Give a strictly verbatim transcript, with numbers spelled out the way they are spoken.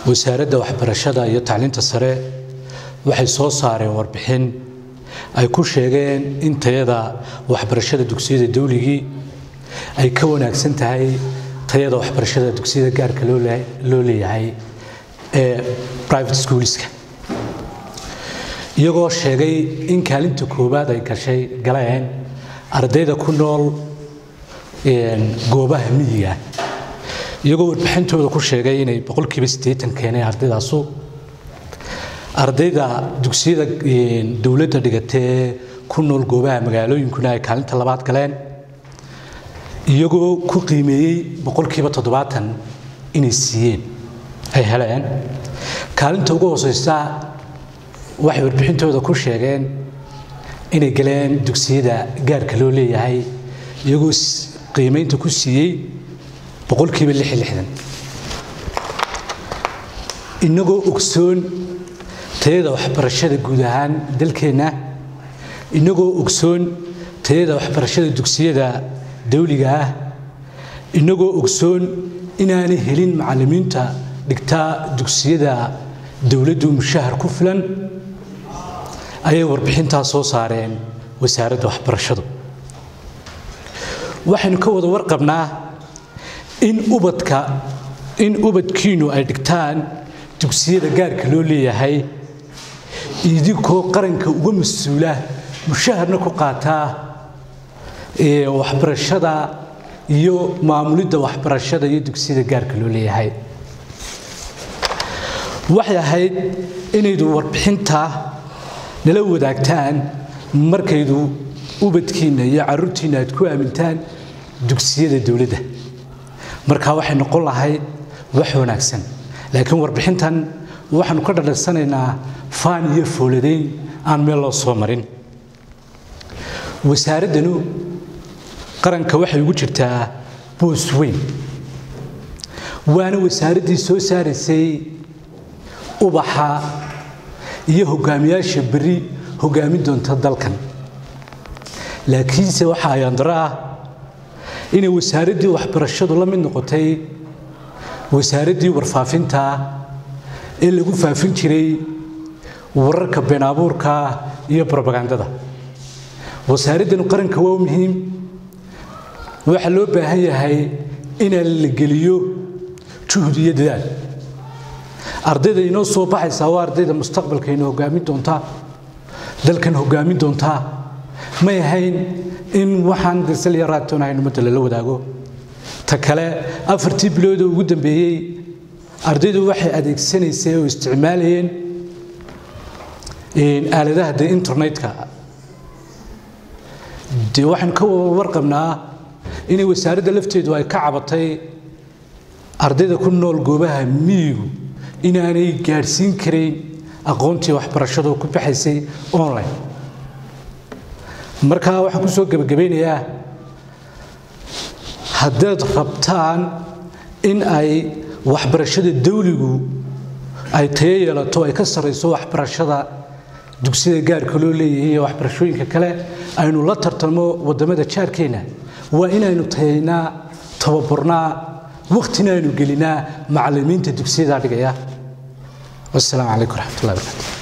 wasaaradda waxbarashada iyo tacliinta sare waxay soo saareen warbixin ay ku sheegeen in tayada waxbarashada dugsiyada dawliga ay ka wanaagsan tahay tayada waxbarashada dugsiyada gaarka loo leeyahay ee private schoolska iyagoo sheegay in kaalinta koobaad ay gashay galeen ardayda ku nool goobaha miyiga iyagoo warbixintooda ku sheegay inay boqolkiiba siddeetan keeneen ardaydaas ardayda dugsiyada dawladda dhigatay ku nool goobaha magaalooyinkuna ay kaalinta labaad galeen iyagoo ku qiimeeyay boqolkiiba toddobaatan inay siiyeen ay heleen kaalinta ugu hooseysa waxay warbixintooda ku sheegeen inay galeen dugsiyada gaarka loo leeyahay iyagoo qiimeynta ku siiyay boqolkiiba lix iyo lixdan inagoo ogsoon tayada waxbarashada guud ahaan dalkeena inagoo ogsoon tayada waxbarashada dugsiyada dawliga ah inagoo ogsoon inaanay helin macallimiinta dhigta dugsiyada dawladdu mushahar ku filan ayay warbixintaas soo saareen wasaaradda waxbarashadu waxaynu ka wada warqabnaa in ubadka in ubadkiinu ay dhigtaan dugsiyada gaarka loo leeyahay idinkoo qaranka uga mas'uula mushaharna ku qaataa ee waxbarashada iyo maamulidda waxbarashada iyo dugsiyada gaarka loo leeyahay waxay ahayd inaydu warbixinta nala wadaagtaan markaydu ubadkiina iyo carruurtiina aad ku aamintaan dugsiyada dawladda markaa waxay noqon lahayd wax wanaagsan laakiin warbixintan waxaanu ka dhalaysanaynaa faan iyo fooladeyn aan meel loo soo marin wasaaraddanu qaranka waxay ugu jirtaa boos weyn waana wasaaraddii soo saaraysay ubaxa iyo hogaamiyaasha berri hogaamin doonta dalkan laakiinse waxa ay andara ah inay wasaaraddii waxbarashadu la mid noqotay wasaaraddii warfaafinta ee lagu faafin jiray wararka been abuurka iyo propagandada wasaaraddan qaranka waa muhiim waxa loo baahan yahay in la geliyo juhud iyo dadaal ardayda inoo soo baxaysa waa ardayda mustaqbalka inoo hogaamin doonta dalkan hogaamin doonta ma yahayn in waxaan dasal iyo raatoonahay ummadda la wadaago ta kale afartii bilood oo ugu dambeeyay ardaydu waxay adeegsanaysay oo isticmaalayeen in aaladaha internetka dee waxaan ka warqabnaa inay wasaaradda lafteedu ay ka cabatay ardayda ku nool goobaha miyigu inaanay gaadhsiin karayn aqoontii waxbarashada ku baxaysay online markaa waxaan ku soo gabagabeynayaa haddaad rabtaan in ay waxbarashada dawligu ay tayo yeelato ay ka sarreyso waxbarashada dugsiyada gaarka loo leeyahay iyo waxbarashooyinka kale aynu la tartamo waddamada jaarkeena waa inaynu tayaynaa tababarnaa waqtina aynu gelinaa macallimiinta dugsiyada dhigaya wassalaamu calaykum waraxmatullahi wabarakatuh